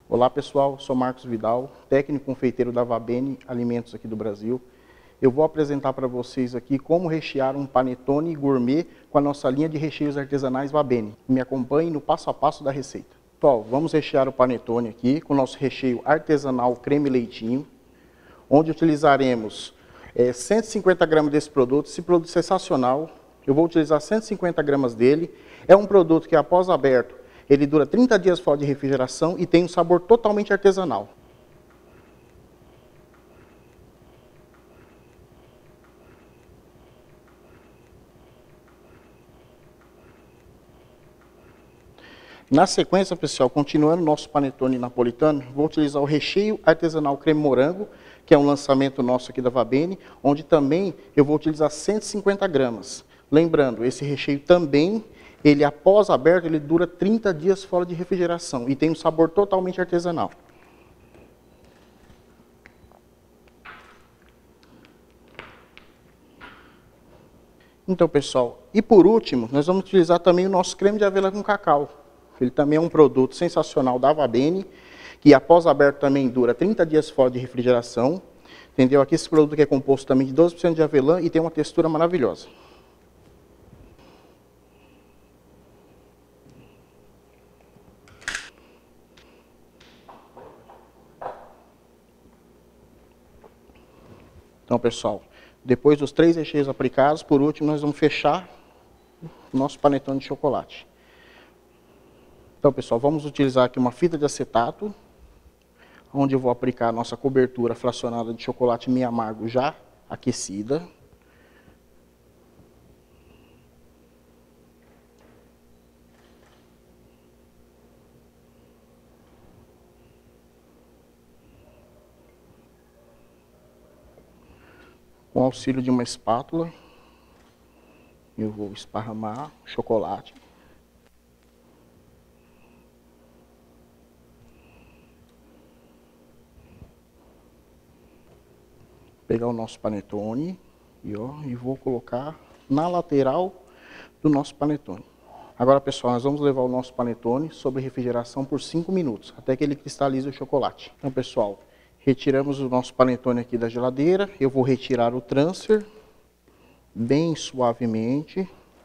Olá pessoal, sou Marcos Vidal, técnico confeiteiro da Vabene Alimentos aqui do Brasil. Eu vou apresentar para vocês aqui como rechear um panetone gourmet com a nossa linha de recheios artesanais Vabene. Me acompanhe no passo a passo da receita. Pessoal, vamos rechear o panetone aqui com o nosso recheio artesanal creme leitinho, onde utilizaremos 150 gramas desse produto. Esse produto é sensacional, eu vou utilizar 150 gramas dele. É um produto que após aberto, ele dura 30 dias fora de refrigeração e tem um sabor totalmente artesanal. Na sequência, pessoal, continuando o nosso panetone napolitano, vou utilizar o recheio artesanal creme morango, que é um lançamento nosso aqui da Vabene, onde também eu vou utilizar 150 gramas. Lembrando, esse recheio também, ele após aberto, ele dura 30 dias fora de refrigeração e tem um sabor totalmente artesanal. Então, pessoal, e por último, nós vamos utilizar também o nosso creme de avelã com cacau. Ele também é um produto sensacional da Vabene, que após aberto também dura 30 dias fora de refrigeração. Entendeu? Aqui esse produto aqui é composto também de 12% de avelã e tem uma textura maravilhosa. Então, pessoal, depois dos 3 recheios aplicados, por último, nós vamos fechar o nosso panetone de chocolate. Então, pessoal, vamos utilizar aqui uma fita de acetato, onde eu vou aplicar a nossa cobertura fracionada de chocolate meio amargo já aquecida. Com auxílio de uma espátula, eu vou esparramar o chocolate. Pegar o nosso panetone e vou colocar na lateral do nosso panetone. Agora, pessoal, nós vamos levar o nosso panetone sob refrigeração por 5 minutos, até que ele cristalize o chocolate. Então, pessoal, retiramos o nosso panetone aqui da geladeira. Eu vou retirar o transfer bem suavemente.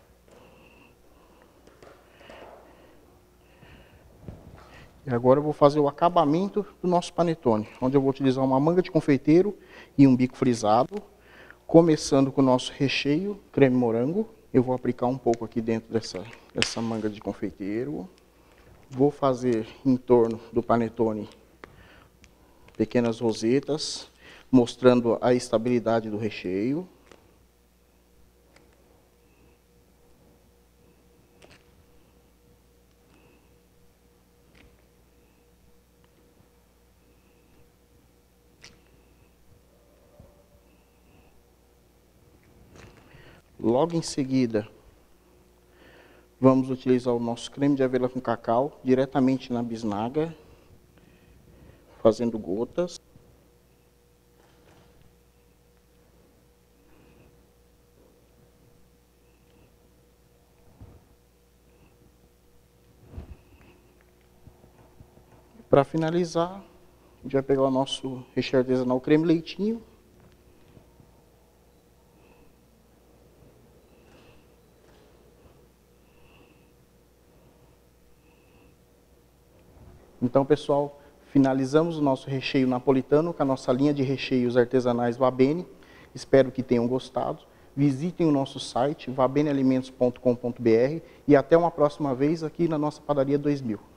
E agora eu vou fazer o acabamento do nosso panetone, onde eu vou utilizar uma manga de confeiteiro e um bico frisado. Começando com o nosso recheio creme morango. Eu vou aplicar um pouco aqui dentro dessa manga de confeiteiro. Vou fazer em torno do panetone pequenas rosetas, mostrando a estabilidade do recheio. Logo em seguida, vamos utilizar o nosso creme de avelã com cacau diretamente na bisnaga, fazendo gotas. Para finalizar, a gente vai pegar o nosso recheio artesanal creme leitinho. Então, pessoal, finalizamos o nosso recheio napolitano com a nossa linha de recheios artesanais Vabene. Espero que tenham gostado. Visitem o nosso site vabenealimentos.com.br e até uma próxima vez aqui na nossa Padaria 2000.